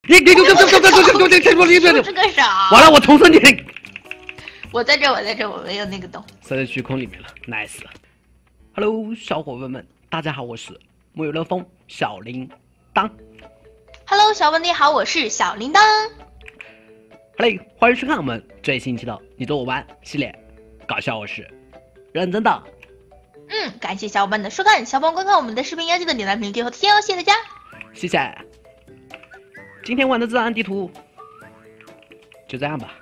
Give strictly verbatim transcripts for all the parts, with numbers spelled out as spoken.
你你你你你你你你你这个啥？ 完了，我重生你。 我在这，我在这，我没有那个洞。 塞在虚空里面了 ，nice。Hello， 小伙伴们，大家好，我是木有乐风小铃铛。 Hello， 小文你好，我是小铃铛。 Hello， 欢迎收看我们最新期的你逗我玩系列，搞笑我是认真的。 嗯，感谢小伙伴的收看，小伙伴观看我们的视频要记得点赞、评论、最后提醒哦，谢谢大家。 谢谢。今天玩的自然地图就这样吧。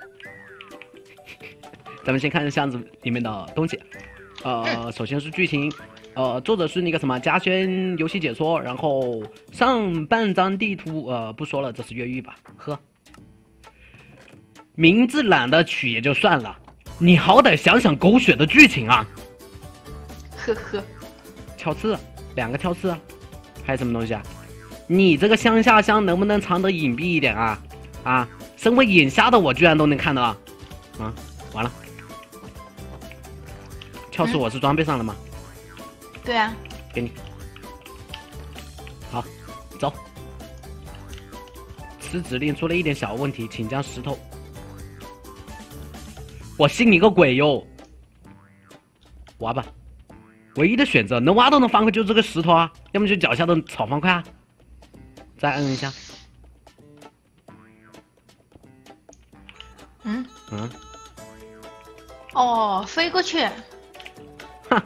咱们先看箱子里面的东西。呃，嗯、首先是剧情，呃，作者是那个什么嘉轩游戏解说，然后上半张地图，呃，不说了，这是越狱吧？呵，名字懒得取也就算了，你好歹想想狗血的剧情啊！ 呵呵， 挑刺，两个挑刺，还有什么东西啊？你这个乡下乡能不能藏得隐蔽一点啊？啊，身为眼瞎的我居然都能看到啊！啊，完了。跳刺我是装备上了吗？ 嗯、对啊， 给你。好，走。此指令出了一点小问题，请将石头。我信你个鬼哟！挖吧，唯一的选择能挖到的方块就是这个石头啊，要么就脚下的草方块啊。再摁一下。 嗯嗯。 哦，飞过去。 哼，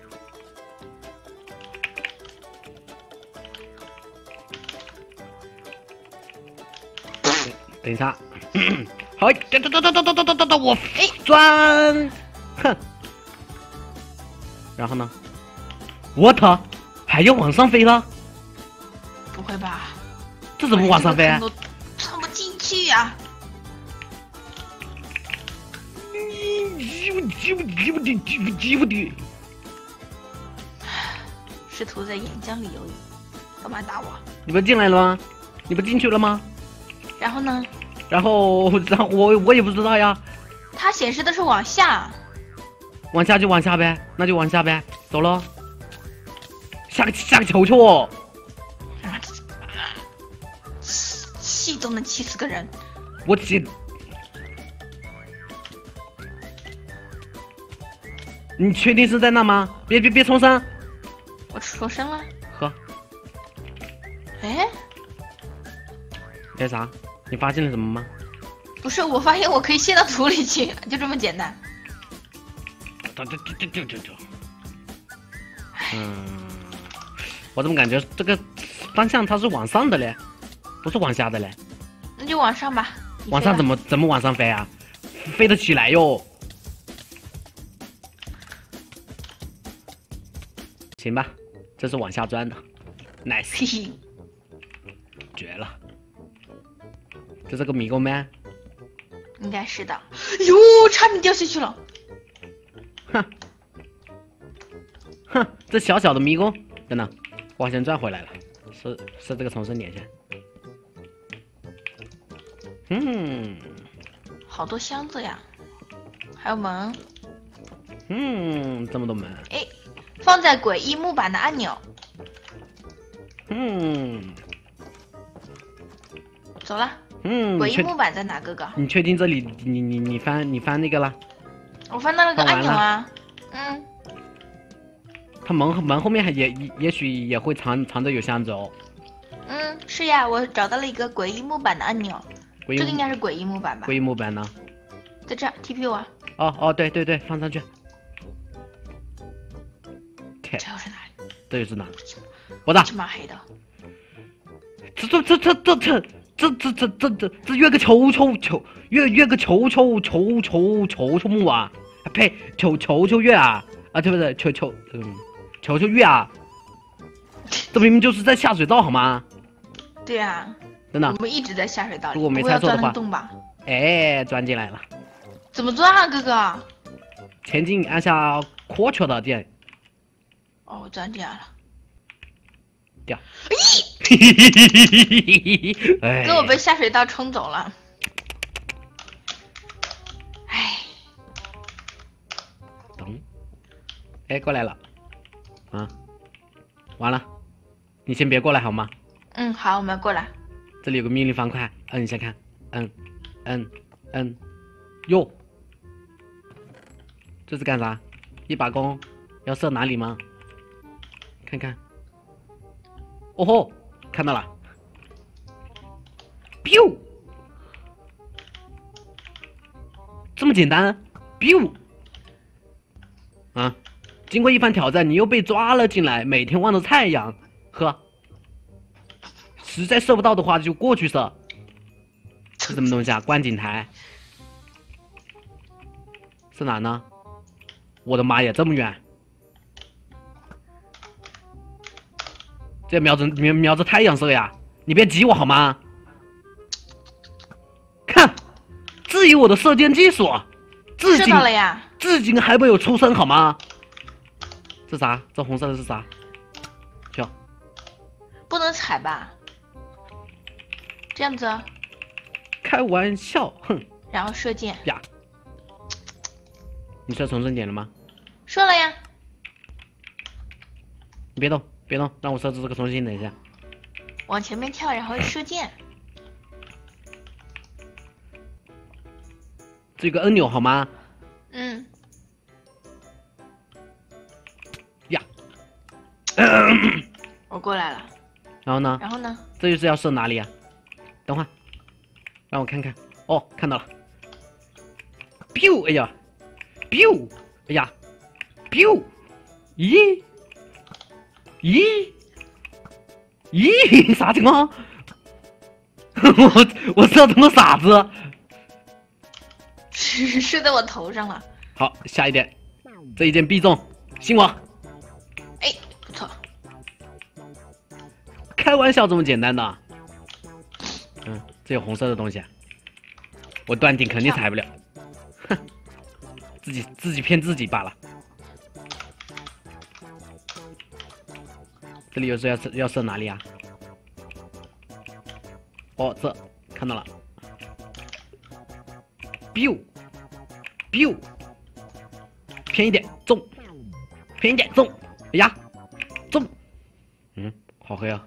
等一下，好，等等等等等等等等等，我哎钻，哼，然后呢 ？What？ 还要往上飞了？ 不会吧？ 这怎么往上飞啊？ 都穿不进去呀！ 鸡不鸡不鸡不的鸡不鸡不的。 试图在岩浆里游泳，干嘛打我？ 你不进来了吗？你不进去了吗？ 然后呢？ 然后，然后我我也不知道呀。 它显示的是往下。 往下就往下呗，那就往下呗，走喽。下个下个球球哦！ 气都能气死个人。 我气。你确定是在那吗？别别别重生！ 我重生了。 呵。 哎。 那啥？你发现了什么吗？ 不是，我发现我可以陷到土里去，就这么简单。 这这这这这这。嗯，我怎么感觉这个方向它是往上的嘞，不是往下的嘞？ 那就往上吧。 往上怎么怎么往上飞啊？飞得起来哟。行吧，这是往下钻的 ，nice， 绝了。这是个迷宫吗？ 应该是的。哟，差点掉下去了。 哼，哼，这小小的迷宫，等等，我好像转回来了，是是这个重生点线。嗯， 好多箱子呀，还有门。 嗯，这么多门。 哎，放在诡异木板的按钮。 嗯， 走了。 嗯， 诡异木板在哪，哥哥？ 你确定这里你你你翻你翻那个了？ 我翻到了个按钮啊。嗯。 它门门后面还也也许也会藏藏着有箱子哦。 嗯，是呀，我找到了一个诡异木板的按钮。这个应该是诡异木板吧？ 诡异木板呢？ 在这 T P 我。 哦哦，对对对，放上去。 这又是哪里？ 这又是哪？我的。 这么黑的。 这这这这这这。这这这这这这越个球球球越越个球球球球球球木啊！呸，球球球月啊！啊，对不对？球球嗯，球球月啊！这明明就是在下水道好吗？ 对啊， 真的。 我们一直在下水道里。 如果没猜错的话， 洞吧？ 哎，钻进来了。 怎么钻啊，哥哥？ 前进，按下扩球的键。 哦，我钻进来了。 掉。 咦！哥，我被下水道冲走了。哎。 等。哎，过来了。啊。完了，你先别过来好吗？ 嗯，好，我们过来。 这里有个命令方块，摁一下看，摁，摁，摁，哟，这是干啥？一把弓，要射哪里吗？看看，哦吼，看到了 ，biu， 这么简单 ，biu， 啊，经过一番挑战，你又被抓了进来，每天望着太阳，呵。 实在射不到的话，就过去射。是什么东西啊？观景台是哪呢？我的妈呀，这么远！这瞄着瞄瞄着太阳射呀！你别挤我好吗？看，质疑我的射箭技术，至今至今还没有出声好吗？这啥？这红色的是啥？去， 不能踩吧？ 这样子， 开玩笑，哼！ 然后射箭呀，你射重生点了吗？ 射了呀！ 你别动，别动，让我设置这个重新等一下。 往前面跳，然后射箭。 这个按钮好吗？ 嗯。 呀， 我过来了。 然后呢？ 然后呢？ 这就是要射哪里啊？ 等会儿，让我看看。哦，看到了。biu， 哎呀 ，biu， 哎呀 ，biu， 咦，咦，咦，啥情况？我我射成了傻子。 射在我头上了。 好，下一点，这一箭必中，信我。 哎，不错。 开玩笑，这么简单的。 嗯，这有红色的东西，我断定肯定踩不了，哼，自己自己骗自己罢了。这里有时候要射要射哪里啊？哦，这看到了 ，biu biu， 偏一点中，偏一点中，哎呀，中，嗯，好黑啊，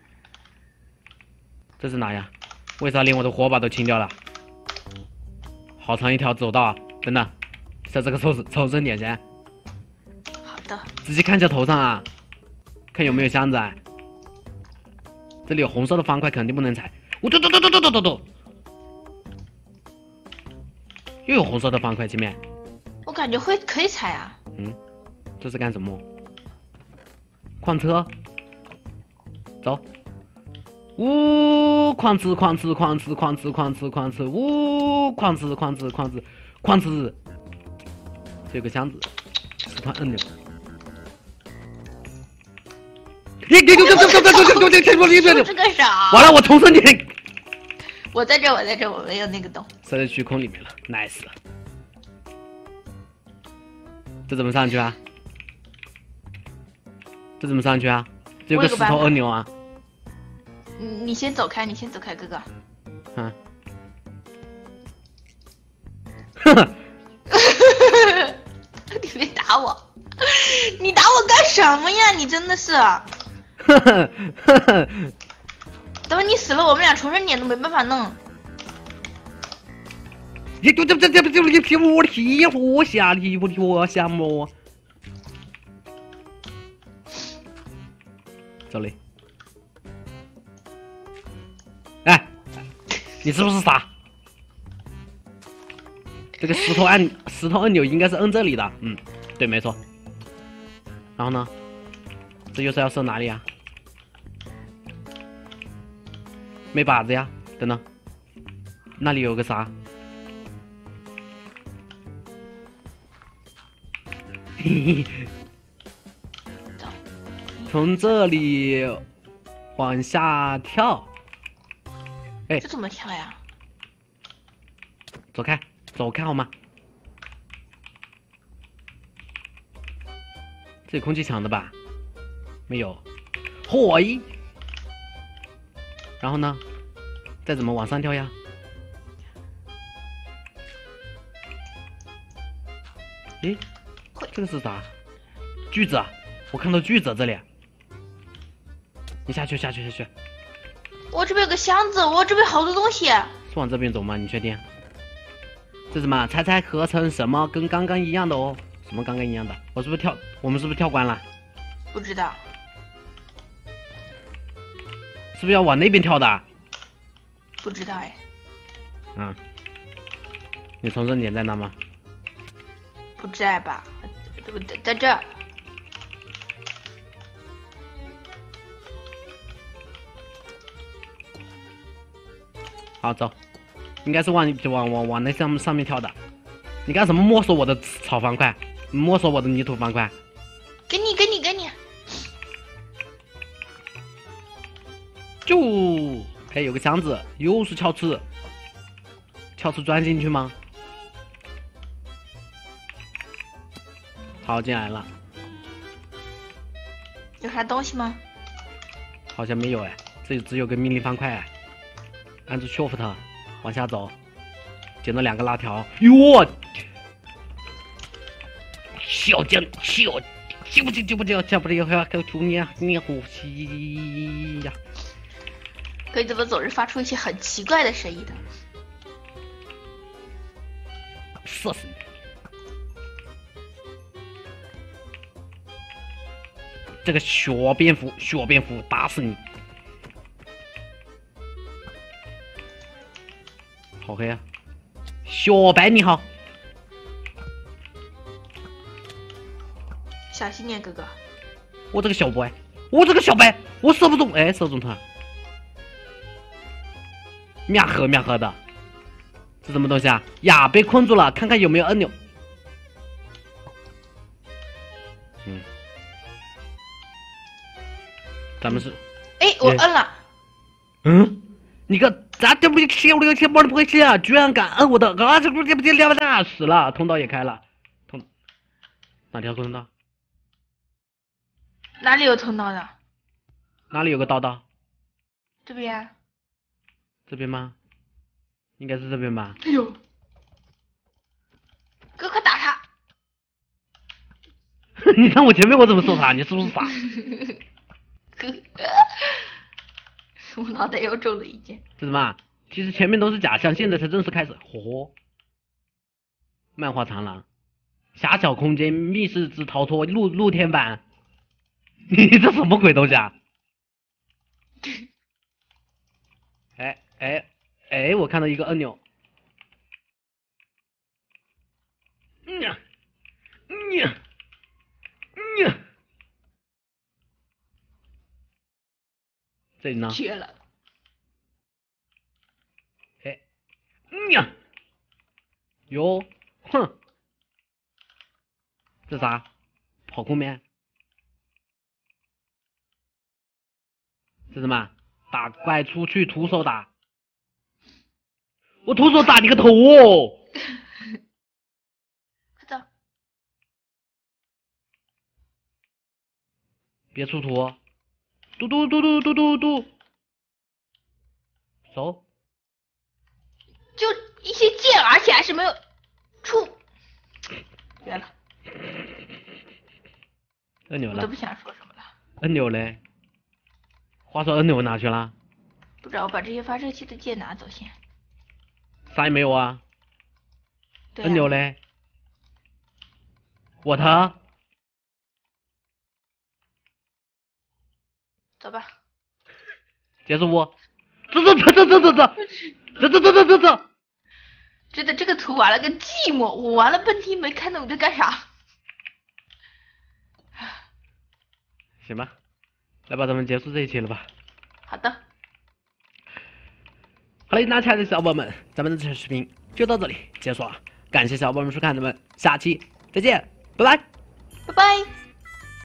这是哪呀？ 为啥连我的火把都清掉了？好长一条走道啊！等等，设这个抽抽生点先。 好的。 仔细看一下头上啊，看有没有箱子啊。这里有红色的方块，肯定不能踩。我嘟嘟嘟嘟嘟嘟嘟嘟，又有红色的方块前面。 我感觉会可以踩啊。 嗯，这是干什么？矿车，走。 呜，矿吃矿吃矿吃矿吃矿吃矿吃，呜，矿吃矿吃矿吃矿吃。这有个箱子，是它按钮。你你你你你你你你你这个啥？ 完了，我重生你。 我在这，我在这，我没有那个洞。 塞在虚空里面了 ，nice。这怎么上去啊？这怎么上去啊？这有个石头按钮啊。 你你先走开，你先走开，哥哥。 嗯。呵呵。 你别打我！你打我干什么呀？你真的是。 呵呵呵呵。 等会你死了，我们俩重生点都没办法弄。 你这这这这这你踢我踢我下踢我踢我下么？这里。 哎，你是不是傻？这个石头按石头按钮应该是摁这里的，嗯，对，没错。然后呢，这又是要射哪里啊？没靶子呀，等等，那里有个啥？嘿嘿，从这里往下跳。 哎， 这怎么跳呀？ 走开，走开好吗？这里空气墙的吧？没有，嚯！然后呢？再怎么往上跳呀？诶，这个是啥？锯子啊！我看到锯子这里。你下去，下去，下去。 我这边有个箱子，我这边好多东西。 是往这边走吗？你确定？这什么？猜猜合成什么？跟刚刚一样的哦。什么刚刚一样的？我是不是跳？我们是不是跳关了？ 不知道。 是不是要往那边跳的？ 不知道哎。 嗯。你重生点在哪吗？ 不在吧？在在这。 好，走。应该是往往往往那上上面跳的。你干什么没收我的草方块？没收我的泥土方块？ 给你，给你，给你。 就，哎，有个箱子，又是撬齿。撬齿钻进去吗？好，进来了。 有啥东西吗？ 好像没有哎，这里只有个命令方块哎。按住 Shift 往下走，捡到两个辣条。哟，小将小，救不救救不救救不救要给我你你呼吸呀！ 哥，你怎么总是发出一些很奇怪的声音的？ 射死你！这个小蝙蝠，小蝙蝠打死你！好黑啊！小白你好， 小心点，哥哥。 我这个小白，我这个小白，我射不中，哎，射中他。面盒面盒的，这什么东西啊？呀，被困住了，看看有没有按钮。嗯，咱们是， 哎，我摁了。 嗯，你个咋这不起我这个钱包的不会起啊？居然敢摁我的啊！这不这不这两大死了，通道也开了，通哪条通道？ 哪里有通道的？ 哪里有个道道？ 这边。 这边吗？应该是这边吧。 哎呦，哥快打他！ 你看我前面我怎么说他？你是不是傻？ 哥，我脑袋又中了一箭。 这什么？其实前面都是假象，现在才正式开始。嚯！漫画长廊，狭小空间，密室之逃脱，露露天版。你这什么鬼东西啊？哎哎哎！我看到一个按钮。嗯呀，嗯呀，嗯呀。这里呢？ 绝了！ 哎，嗯呀，哟，哼，这啥？跑酷面？这什么？打怪出去徒手打？我徒手打你个头哦！ 快走！ 别出图！嘟嘟嘟嘟嘟嘟嘟，走。 就一些剑，而且还是没有出。绝了！ 按钮了。 我都不想说什么了。 按钮嘞？话说按钮哪去了？ 不知道，我把这些发射器的剑拿走先。 啥也没有啊。 对啊。 按钮嘞？我的。 走吧。 结束不？走走走走走走走走走走走走走。 真的，这个图玩了个寂寞，我玩了半天没看懂这干啥。 行吧，来吧，咱们结束这一期了吧？ 好的。 好嘞，那亲爱的小伙伴们，咱们的这期视频就到这里结束了，感谢小伙伴们收看，咱们下期再见，拜拜， 拜拜。